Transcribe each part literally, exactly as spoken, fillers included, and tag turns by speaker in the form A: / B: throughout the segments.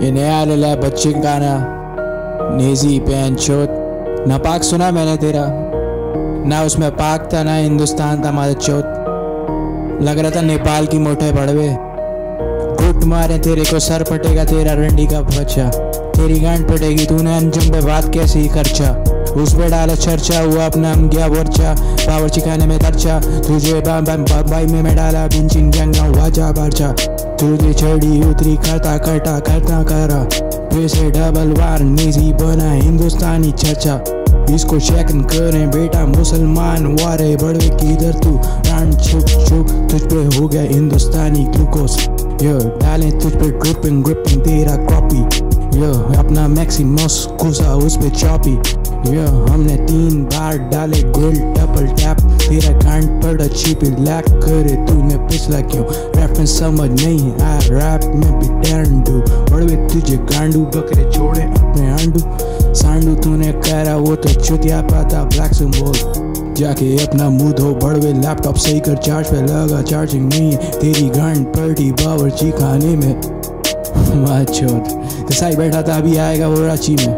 A: ये नया लला बच्चे का ना नेजी पैन चोत ना पाक सुना मैंने तेरा, ना उसमें पाक था ना हिंदुस्तान था मारा चोत। लग रहा था नेपाल की मोटे बड़वे घुट मारे तेरे को सर फटेगा तेरा रंडी का बच्चा। तेरी गांड फटेगी तूने अंजुम पे बात कैसे ही खर्चा। उस पे डाला चर्चा हुआ अपना हम गया वर्चा बावर्ची खाने में दर्चा। तुझे बाई में मैं डाला बिंचिंग गंगा वाजा बर्चा। तुझे चढ़ी उतरी करता करता करता करा फिर से डबल वार नेजी बना हिंदुस्तानी चर्चा। इसको चेक करें बेटा मुसलमान वारे बड़वे की इधर तू रान छुप छुप तुझ पे हो गया हिंदुस्तानी ग्लूकोस। यो डालें तुझ पे ग्रिपिंग ग्रिपिंग तेरा कॉपी। यो अपना मैक्सिमस घुसा उस पे चॉपी। यो हमने तीन बार डाले गोल डबल टैप तेरा कांड पर अच्छी पे लैक करे तूने पिछला क्यों रेफरेंस समझ नहीं आया रैप में भी डैंडू बड़वे तुझे गांडू बकरे छोड़े अपने आंडू सांडू तूने करा वो तो चुतिया पाता ब्लैक सिंबल। जाके अपना मुंह धो बड़वे लैपटॉप सही कर चार्ज पे लगा चार्जिंग नहीं है तेरी गांड पड़ी बावर्ची खाने में माचोद कसाई बैठा था अभी आएगा वो रांची में।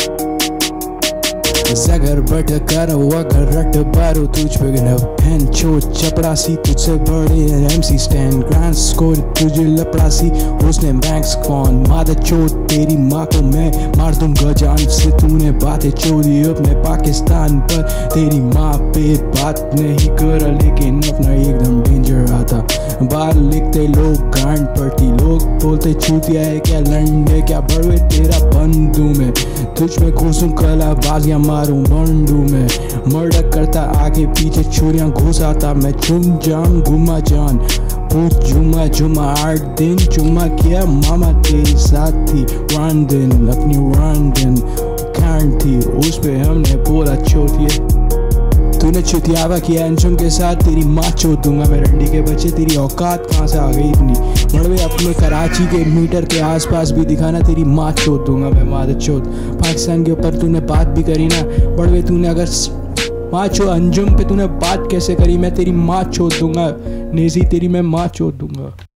A: जगर बट कर वगर रट बारो तुझ पे फैन छो चपड़ासी तुझसे बड़े एमसी स्टैंड ग्रैंड स्कोर तुझे लपड़ासी उसने बैंक्स कौन मादा चोट तेरी माँ को मैं मार दूंगा जान से। तूने बातें चोरी अपने पाकिस्तान पर तेरी माँ पे बात नहीं कर लेकिन अपना एकदम डेंजर आता। बाहर लिखते लोग गांड पड़ती लोग बोलते चूतिया है क्या लंडे क्या बड़वे तेरा बंदू में तुझ में घुसूं कला बाजियां मारूं बंडू में मर्डर करता आगे पीछे छुरियां घुसाता मैं चुम जान घुमा जान पूछ जुमा जुमा आठ दिन चुमा किया मामा तेरी साथ थी वन दिन अपनी वन दिन खान थी उस पे हमने बोला चोटिए तूने चुतियावा किया अंजुम के साथ तेरी माँ चोट दूंगा मैं रंडी के बच्चे तेरी औकात कहाँ से आ गई इतनी बड़वे अपने कराची के मीटर के आसपास भी दिखाना तेरी माँ चोट दूंगा मैं मादर चोट। पाकिस्तान के ऊपर तूने बात भी करी ना बड़वे तूने अगर माँ चो अंजुम पे तूने बात कैसे करी मैं तेरी माँ चोट दूंगा नेजी तेरी मैं माँ चोट दूंगा।